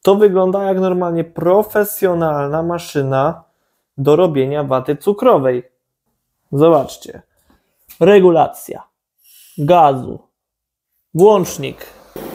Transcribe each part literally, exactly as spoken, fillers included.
To wygląda jak normalnie profesjonalna maszyna do robienia waty cukrowej. Zobaczcie. Regulacja gazu. Włącznik.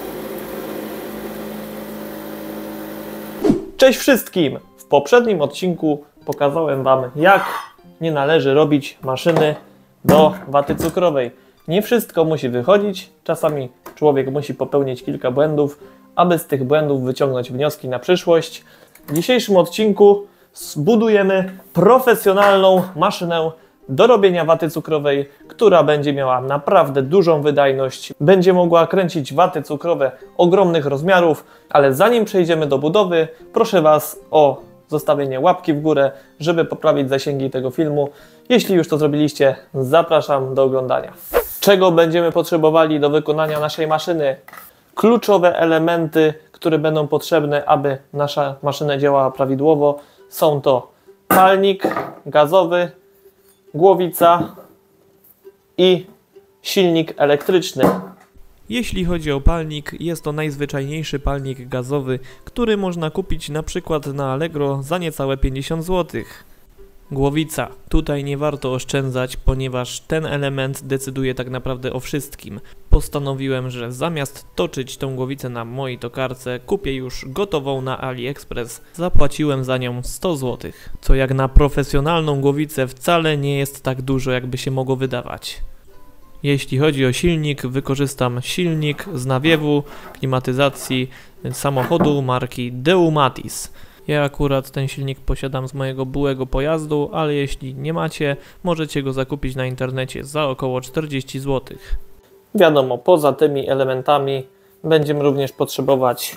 Cześć wszystkim! W poprzednim odcinku pokazałem Wam, jak nie należy robić maszyny do waty cukrowej. Nie wszystko musi wychodzić. Czasami człowiek musi popełnić kilka błędów, aby z tych błędów wyciągnąć wnioski na przyszłość. W dzisiejszym odcinku zbudujemy profesjonalną maszynę do robienia waty cukrowej, która będzie miała naprawdę dużą wydajność. Będzie mogła kręcić waty cukrowe ogromnych rozmiarów, ale zanim przejdziemy do budowy, proszę Was o zostawienie łapki w górę, żeby poprawić zasięgi tego filmu. Jeśli już to zrobiliście, zapraszam do oglądania. Czego będziemy potrzebowali do wykonania naszej maszyny? Kluczowe elementy, które będą potrzebne, aby nasza maszyna działała prawidłowo, są to palnik gazowy, głowica i silnik elektryczny. Jeśli chodzi o palnik, jest to najzwyczajniejszy palnik gazowy, który można kupić na przykład na Allegro za niecałe pięćdziesiąt złotych. Głowica. Tutaj nie warto oszczędzać, ponieważ ten element decyduje tak naprawdę o wszystkim. Postanowiłem, że zamiast toczyć tą głowicę na mojej tokarce, kupię już gotową na AliExpress. Zapłaciłem za nią sto złotych, co jak na profesjonalną głowicę wcale nie jest tak dużo, jakby się mogło wydawać. Jeśli chodzi o silnik, wykorzystam silnik z nawiewu klimatyzacji samochodu marki Deumatis. Ja akurat ten silnik posiadam z mojego byłego pojazdu, ale jeśli nie macie, możecie go zakupić na internecie za około czterdzieści złotych. Wiadomo, poza tymi elementami będziemy również potrzebować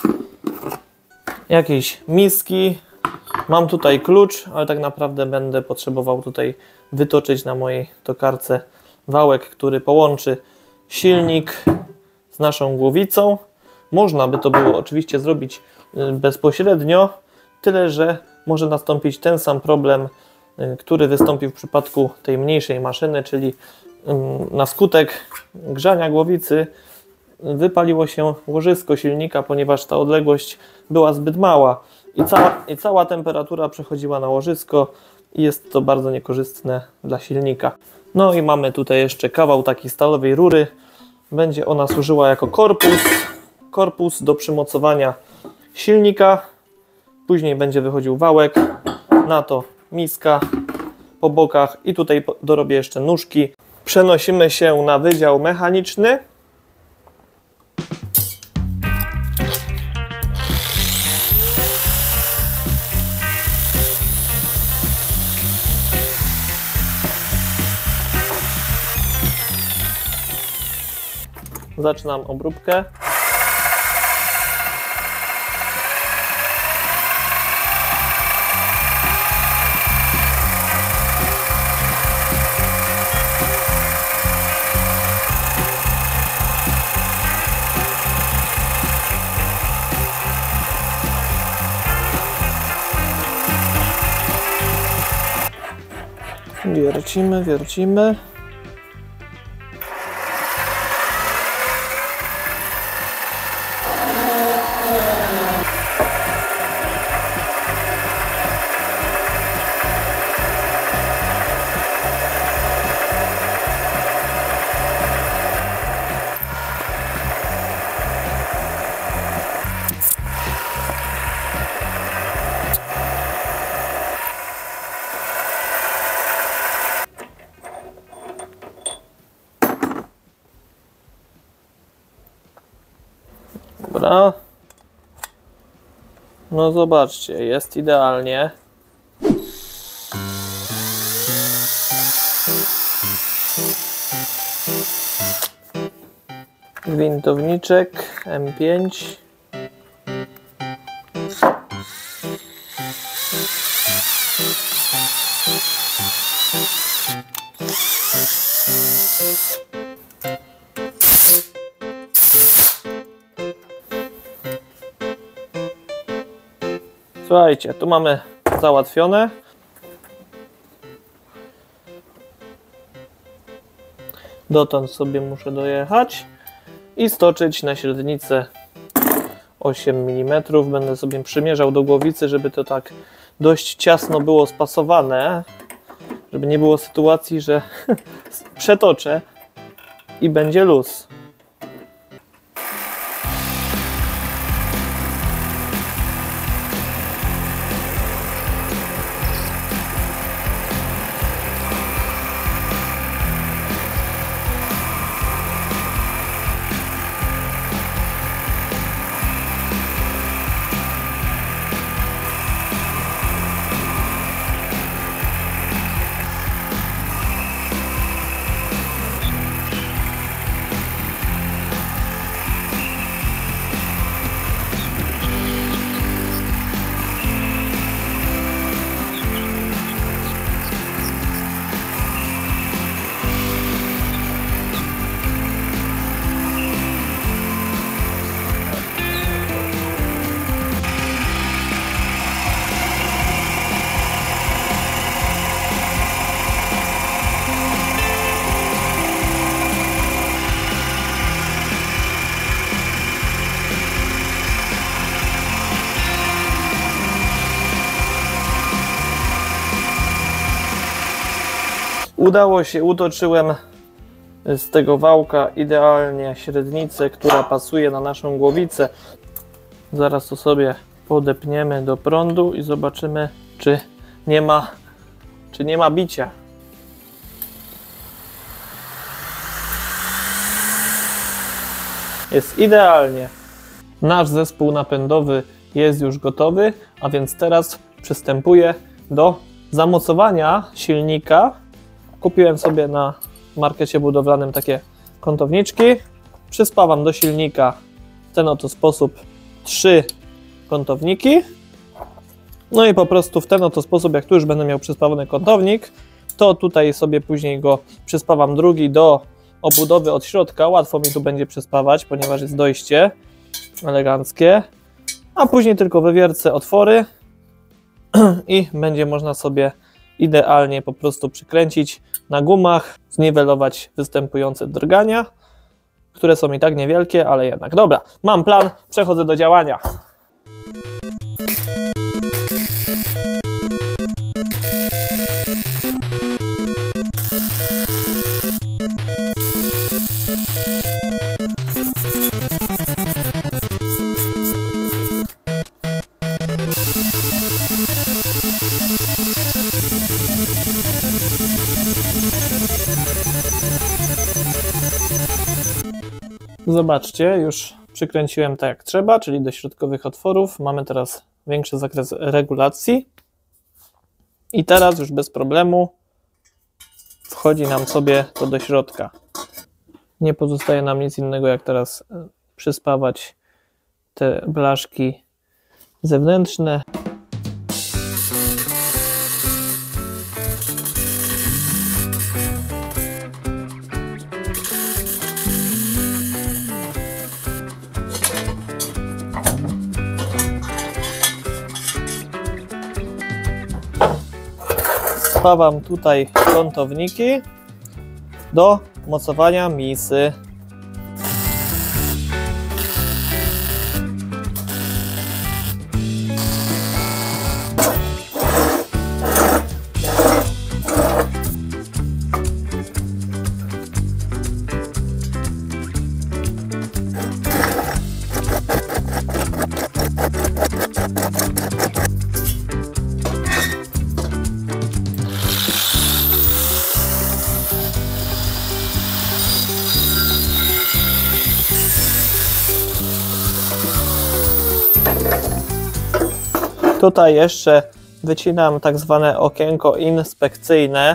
jakiejś miski. Mam tutaj klucz, ale tak naprawdę będę potrzebował tutaj wytoczyć na mojej tokarce wałek, który połączy silnik z naszą głowicą. Można by to było oczywiście zrobić bezpośrednio, tyle że może nastąpić ten sam problem, który wystąpił w przypadku tej mniejszej maszyny, czyli na skutek grzania głowicy wypaliło się łożysko silnika, ponieważ ta odległość była zbyt mała i cała, i cała temperatura przechodziła na łożysko i jest to bardzo niekorzystne dla silnika. No i mamy tutaj jeszcze kawał takiej stalowej rury. Będzie ona służyła jako korpus, korpus do przymocowania silnika. Później będzie wychodził wałek, na to miska po bokach i tutaj dorobię jeszcze nóżki. Przenosimy się na wydział mechaniczny. Zaczynam obróbkę. Wiercimy, wiercimy. Dobra. No zobaczcie, jest idealnie. Gwintowniczek M pięć. Słuchajcie, tu mamy załatwione. Dotąd sobie muszę dojechać i stoczyć na średnicę osiem milimetrów. Będę sobie przymierzał do głowicy, żeby to tak dość ciasno było spasowane, żeby nie było sytuacji, że przetoczę i będzie luz. Udało się, utoczyłem z tego wałka idealnie średnicę, która pasuje na naszą głowicę. Zaraz to sobie podepniemy do prądu i zobaczymy, czy nie ma, czy nie ma bicia. Jest idealnie. Nasz zespół napędowy jest już gotowy, a więc teraz przystępuję do zamocowania silnika. Kupiłem sobie na markecie budowlanym takie kątowniczki. Przyspawam do silnika w ten oto sposób trzy kątowniki. No i po prostu w ten oto sposób, jak tu już będę miał przyspawany kątownik, to tutaj sobie później go przyspawam drugi do obudowy od środka. Łatwo mi tu będzie przyspawać, ponieważ jest dojście eleganckie. A później tylko wywiercę otwory i będzie można sobie idealnie po prostu przykręcić na gumach, zniwelować występujące drgania, które są i tak niewielkie, ale jednak. Dobra, mam plan, przechodzę do działania. Zobaczcie, już przykręciłem tak jak trzeba, czyli do środkowych otworów. Mamy teraz większy zakres regulacji. I teraz już bez problemu wchodzi nam sobie to do środka. Nie pozostaje nam nic innego, jak teraz przyspawać te blaszki zewnętrzne. Spawam tutaj kątowniki do mocowania misy. Tutaj jeszcze wycinam tak zwane okienko inspekcyjne.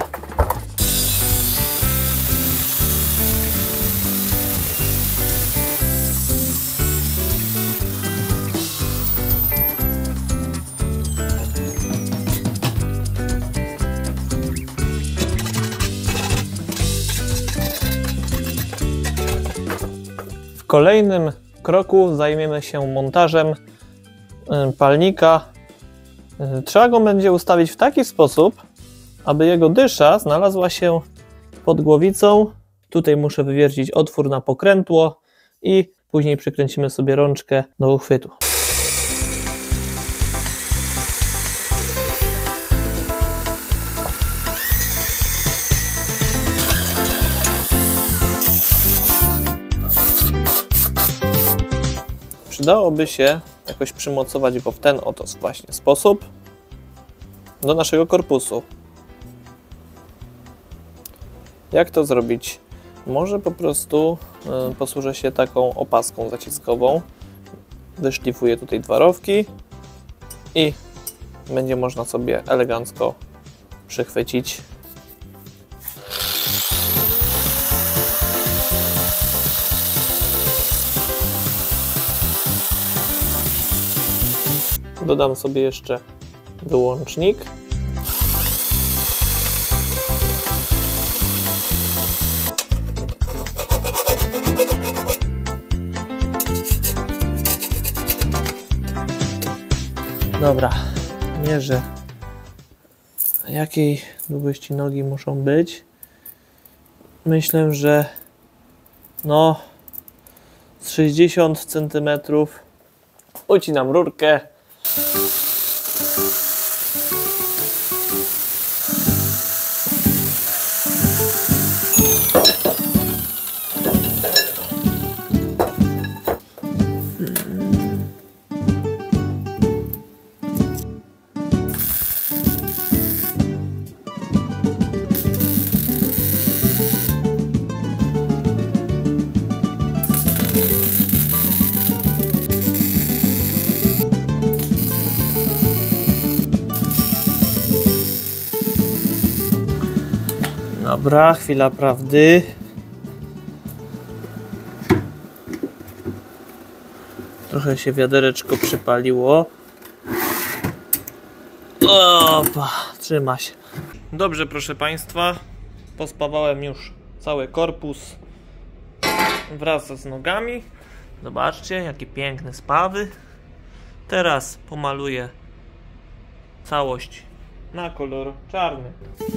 W kolejnym kroku zajmiemy się montażem palnika. Trzeba go będzie ustawić w taki sposób, aby jego dysza znalazła się pod głowicą. Tutaj muszę wywiercić otwór na pokrętło i Później przykręcimy sobie rączkę do uchwytu. Przydałoby się jakoś przymocować go w ten oto właśnie sposób do naszego korpusu. Jak to zrobić? Może po prostu y, posłużę się taką opaską zaciskową. Wyszlifuję tutaj dwa rowki i będzie można sobie elegancko przychwycić. Dodam sobie jeszcze wyłącznik. Dobra, mierzę, jakiej długości nogi muszą być. Myślę, że no z sześćdziesiąt centymetrów. Ucinam rurkę. Dobra, chwila prawdy. Trochę się wiadereczko przypaliło. Opa, trzyma się. Dobrze, proszę Państwa, pospawałem już cały korpus wraz z nogami. Zobaczcie, jakie piękne spawy. Teraz pomaluję całość na kolor czarny.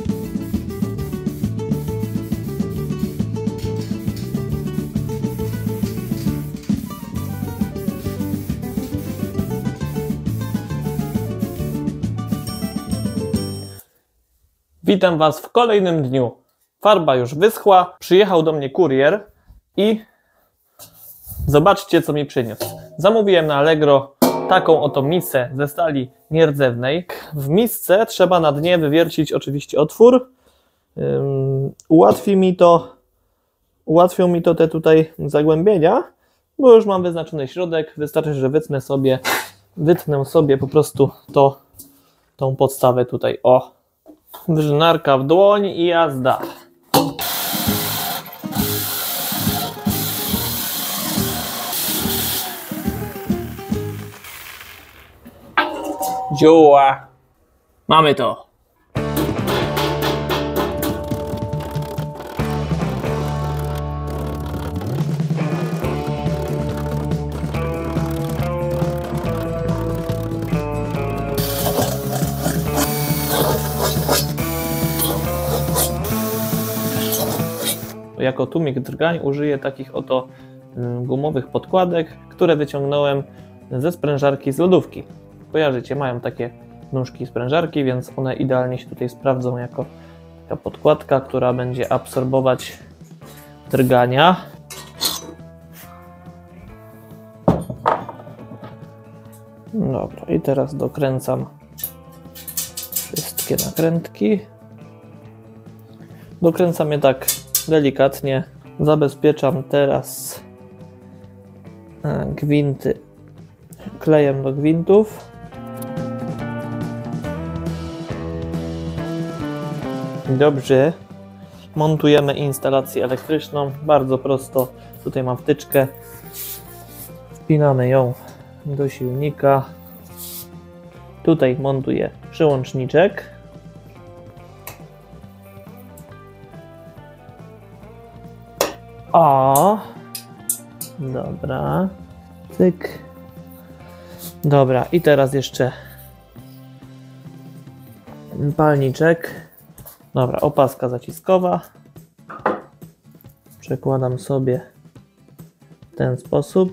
Witam Was w kolejnym dniu. Farba już wyschła, przyjechał do mnie kurier i zobaczcie, co mi przyniósł. Zamówiłem na Allegro taką oto misę ze stali nierdzewnej. W misce trzeba na dnie wywiercić oczywiście otwór. Um, ułatwi mi to, ułatwią mi to te tutaj zagłębienia, bo już mam wyznaczony środek. Wystarczy, że wytnę sobie, wytnę sobie po prostu to, tą podstawę tutaj. O! Wyżynarka w dłoń i jazda. Działa. Mamy to. Jako tłumik drgań użyję takich oto gumowych podkładek, które wyciągnąłem ze sprężarki z lodówki. Kojarzycie, mają takie nóżki sprężarki, więc one idealnie się tutaj sprawdzą jako taka podkładka, która będzie absorbować drgania. Dobra, i teraz dokręcam wszystkie nakrętki. Dokręcam je tak delikatnie. Zabezpieczam teraz gwinty klejem do gwintów. Dobrze. Montujemy instalację elektryczną. Bardzo prosto. Tutaj mam wtyczkę. Wpinamy ją do silnika. Tutaj montuję przyłączniczek. O, dobra, cyk, dobra, i teraz jeszcze palniczek, dobra, opaska zaciskowa, przekładam sobie ten sposób.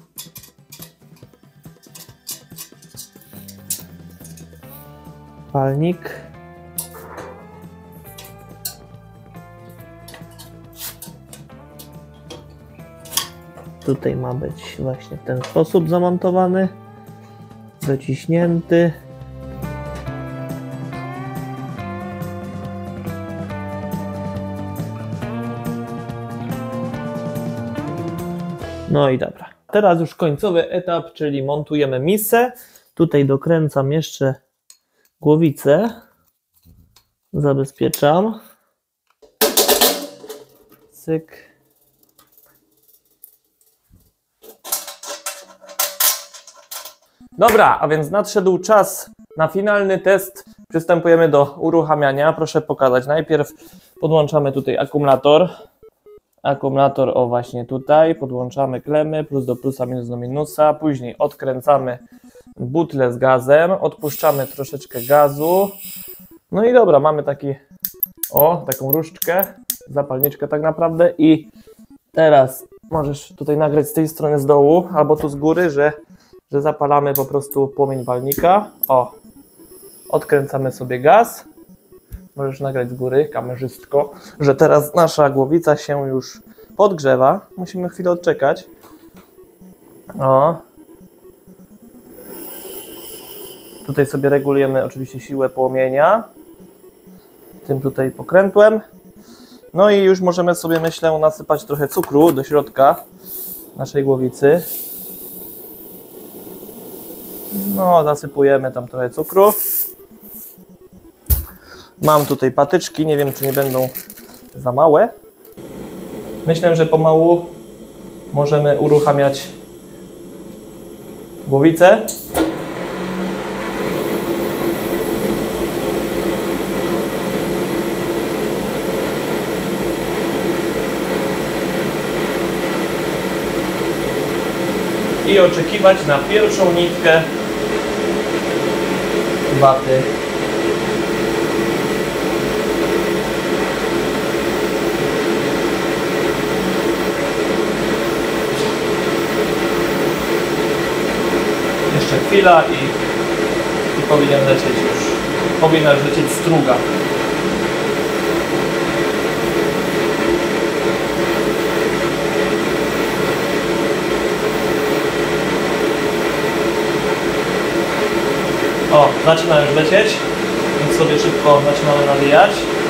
Palnik. Tutaj ma być właśnie w ten sposób zamontowany, dociśnięty. No i dobra. Teraz już końcowy etap, czyli montujemy misę. Tutaj dokręcam jeszcze głowicę. Zabezpieczam. Cyk. Dobra, a więc nadszedł czas na finalny test. Przystępujemy do uruchamiania. Proszę pokazać. Najpierw podłączamy tutaj akumulator. Akumulator o właśnie tutaj. Podłączamy klemy plus do plusa, minus do minusa. Później odkręcamy butlę z gazem. Odpuszczamy troszeczkę gazu. No i dobra, mamy taki, o, taką różdżkę, zapalniczkę tak naprawdę. I teraz możesz tutaj nagrać z tej strony z dołu albo tu z góry, że że zapalamy po prostu płomień palnika. O, odkręcamy sobie gaz. Możesz nagrać z góry, kamerzystko, że teraz nasza głowica się już podgrzewa. Musimy chwilę odczekać. O. Tutaj sobie regulujemy oczywiście siłę płomienia. Tym tutaj pokrętłem. No i już możemy sobie, myślę, nasypać trochę cukru do środka naszej głowicy. No, zasypujemy tam trochę cukru. Mam tutaj patyczki, nie wiem, czy nie będą za małe. Myślę, że pomału możemy uruchamiać głowicę. I oczekiwać na pierwszą nitkę waty. Jeszcze chwila i, i powinien lecieć już. Powinna już lecieć struga. O, zaczyna już lecieć, więc sobie szybko zaczynamy nawijać.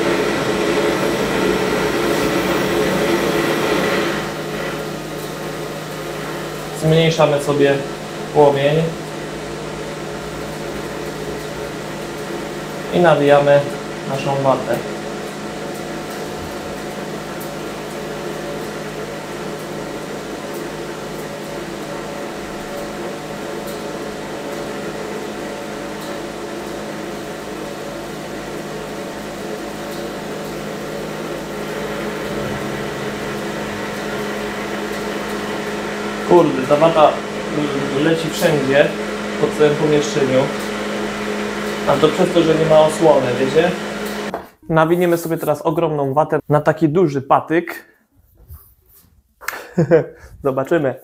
Zmniejszamy sobie płomień i nawijamy naszą watę. Kurde, ta wata leci wszędzie, po całym pomieszczeniu. A to przez to, że nie ma osłony, wiecie? Nawiniemy sobie teraz ogromną watę na taki duży patyk. Zobaczymy.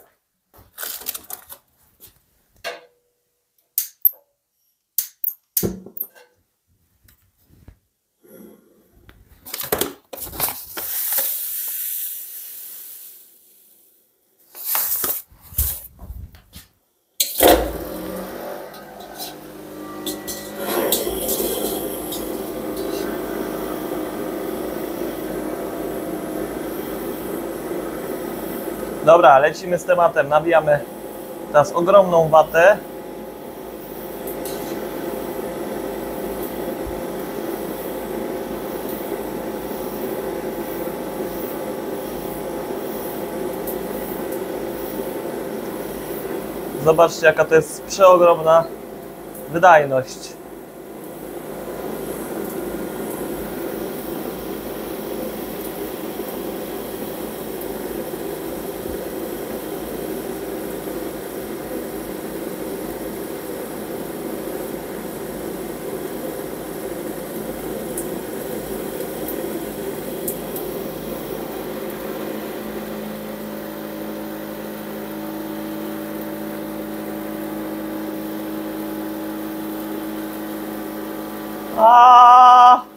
Dobra, lecimy z tematem. Nawijamy teraz ogromną watę. Zobaczcie, jaka to jest przeogromna wydajność. A!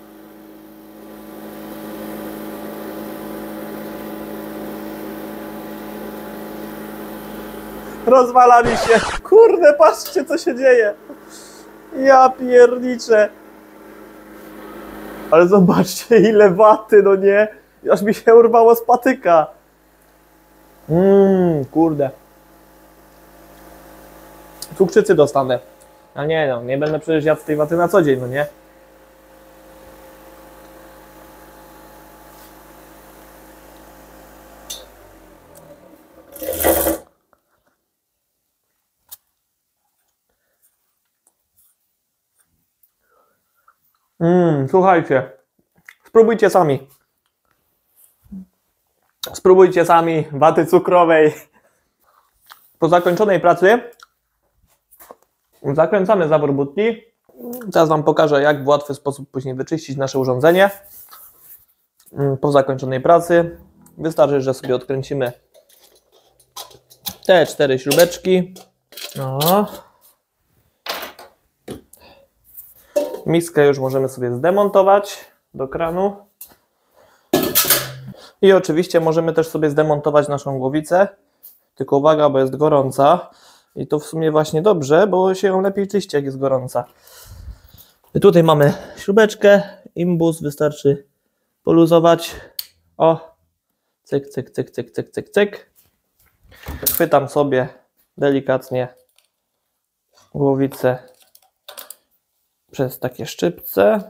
Rozwala mi się. Kurde, patrzcie, co się dzieje. Ja pierniczę. Ale zobaczcie, ile waty, no nie? Aż mi się urwało z patyka. Mmm, kurde. Cukrzycy dostanę. A nie no, nie będę przecież jadł tej waty na co dzień, no nie? Mmm, słuchajcie. Spróbujcie sami. Spróbujcie sami waty cukrowej. Po zakończonej pracy zakręcamy zawór butli. Teraz Wam pokażę, jak w łatwy sposób później wyczyścić nasze urządzenie. Po zakończonej pracy wystarczy, że sobie odkręcimy te cztery śrubeczki. No. Miskę już możemy sobie zdemontować do kranu. I oczywiście możemy też sobie zdemontować naszą głowicę. Tylko uwaga, bo jest gorąca. I to w sumie właśnie dobrze, bo się ją lepiej czyści, jak jest gorąca. I tutaj mamy śrubeczkę, imbus, wystarczy poluzować. O, cyk, cyk, cyk, cyk, cyk, cyk, cyk. Chwytam sobie delikatnie głowicę przez takie szczypce.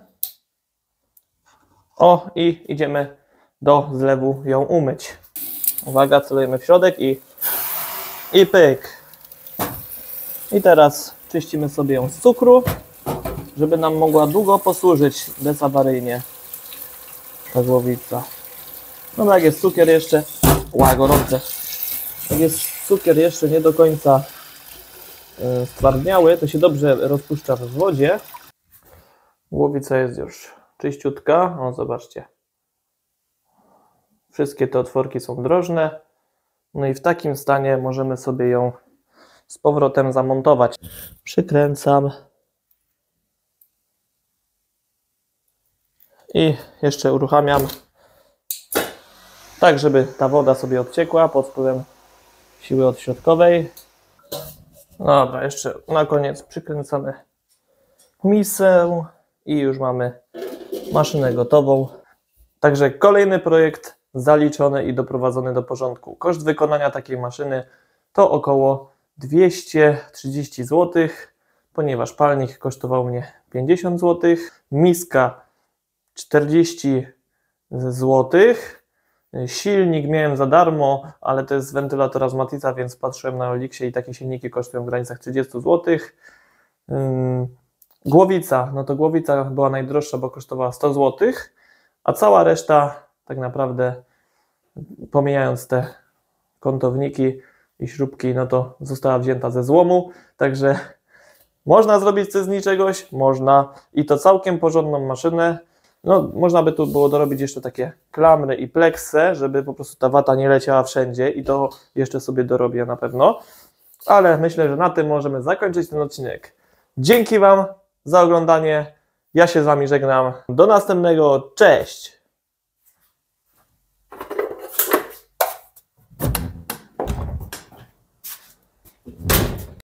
O, i idziemy do zlewu ją umyć. Uwaga, celujemy w środek i, i pyk. I teraz czyścimy sobie ją z cukru, żeby nam mogła długo posłużyć bezawaryjnie ta głowica. No jak jest cukier jeszcze, ła, gorące. Jak jest cukier jeszcze nie do końca yy, stwardniały, to się dobrze rozpuszcza w wodzie. Głowica jest już czyściutka. O, zobaczcie. Wszystkie te otworki są drożne. No i w takim stanie możemy sobie ją z powrotem zamontować. Przykręcam. I jeszcze uruchamiam. Tak, żeby ta woda sobie odciekła pod wpływem siły odśrodkowej. Dobra, jeszcze na koniec przykręcamy misę i już mamy maszynę gotową. Także kolejny projekt zaliczony i doprowadzony do porządku. Koszt wykonania takiej maszyny to około dwieście trzydzieści złotych, ponieważ palnik kosztował mnie pięćdziesiąt złotych, miska czterdzieści złotych, silnik miałem za darmo, ale to jest z wentylatora z Matiza, więc patrzyłem na Oliksie i takie silniki kosztują w granicach trzydzieści złotych. Głowica, no to głowica była najdroższa, bo kosztowała sto złotych, a cała reszta tak naprawdę, pomijając te kątowniki i śrubki, no to została wzięta ze złomu, także można zrobić coś z niczegoś, można i to całkiem porządną maszynę. No, można by tu było dorobić jeszcze takie klamry i pleksę, żeby po prostu ta wata nie leciała wszędzie i to jeszcze sobie dorobię na pewno, ale myślę, że na tym możemy zakończyć ten odcinek. Dzięki Wam za oglądanie, ja się z Wami żegnam, do następnego, cześć!